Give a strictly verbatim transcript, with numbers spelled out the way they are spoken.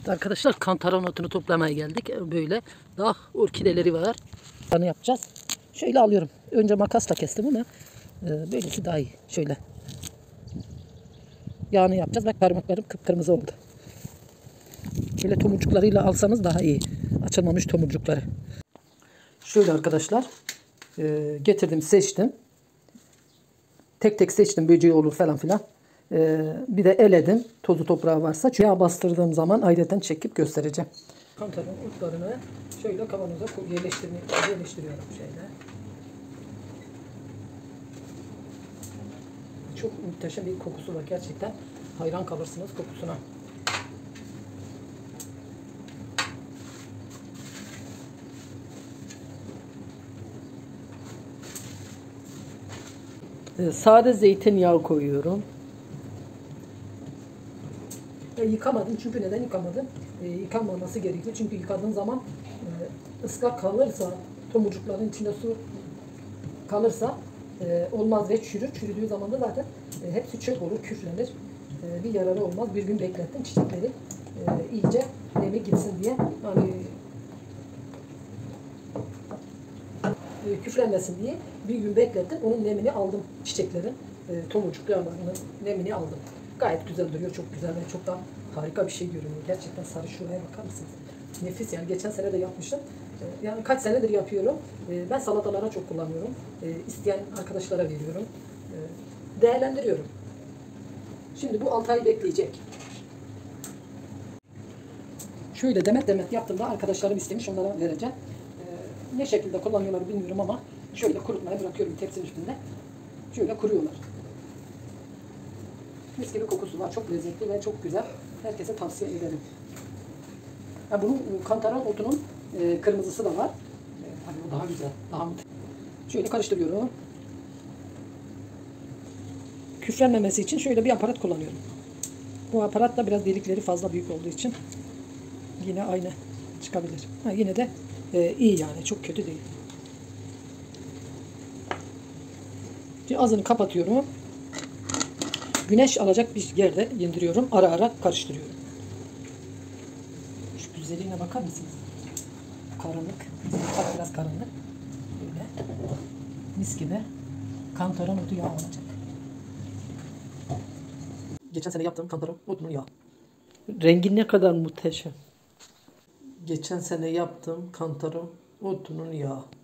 Arkadaşlar kantaron otunu toplamaya geldik. Böyle daha orkideleri var. Bunu yapacağız. Şöyle alıyorum. Önce makasla kestim ama böylesi daha iyi. Şöyle. Yağını yapacağız. Bak parmaklarım kıpkırmızı oldu. Böyle tomurcuklarıyla alsanız daha iyi. Açılmamış tomurcukları. Şöyle arkadaşlar. Getirdim, seçtim. Tek tek seçtim. Böceği olur falan filan. Bir de eledim. Tozu toprağı varsa. Yağ bastırdığım zaman ayrıca çekip göstereceğim. Kantaron otlarını şöyle kavanoza yerleştiriyorum şöyle. Çok muhteşem bir kokusu var gerçekten. Hayran kalırsınız kokusuna. Sade zeytinyağı koyuyorum. E, yıkamadım çünkü neden yıkamadım? E, yıkanmaması gerekiyor çünkü yıkadığın zaman e, ıslak kalırsa, tomurcukların içinde su kalırsa e, olmaz ve çürür. Çürüdüğü zaman da zaten e, hepsi çöp olur, küflenir. E, bir yararı olmaz. Bir gün beklettim çiçekleri e, iyice nemi gitsin diye. Yani e, küflenmesin diye bir gün beklettim. Onun nemini aldım çiçeklerin. E, tomurcuk yağlarının nemini aldım. Gayet güzel duruyor. Çok güzel ve çok da harika bir şey görünüyor. Gerçekten sarı şuraya bakar mısınız? Nefis yani. Geçen sene de yapmıştım. E, yani kaç senedir yapıyorum. E, ben salatalara çok kullanıyorum. E, isteyen arkadaşlara veriyorum. E, değerlendiriyorum. Şimdi bu altı ay bekleyecek. Şöyle demet demet yaptığımda arkadaşlarım istemiş. Onlara vereceğim. E, ne şekilde kullanıyorlar bilmiyorum ama şöyle kurutmaya bırakıyorum tepsinin üstünde. Şöyle kuruyorlar. Mis gibi kokusu var. Çok lezzetli ve çok güzel. Herkese tavsiye ederim. Ha, bunun kantaron otunun e, kırmızısı da var. E, hani o daha güzel. Daha mutlu. Şöyle karıştırıyorum. Küflenmemesi için şöyle bir aparat kullanıyorum. Bu aparat da biraz delikleri fazla büyük olduğu için yine aynı çıkabilir. Ha, yine de e, iyi yani. Çok kötü değil. Şimdi ağzını kapatıyorum. Güneş alacak bir yerde indiriyorum. Ara ara karıştırıyorum. Şu güzelliğine bakar mısınız? Karanlık. Bak biraz karanlık. Böyle. Mis gibi. Kantaron otu yağı olacak. Geçen sene yaptığım kantaron otunun yağı. Rengi ne kadar muhteşem. Geçen sene yaptığım kantaron otunun yağı.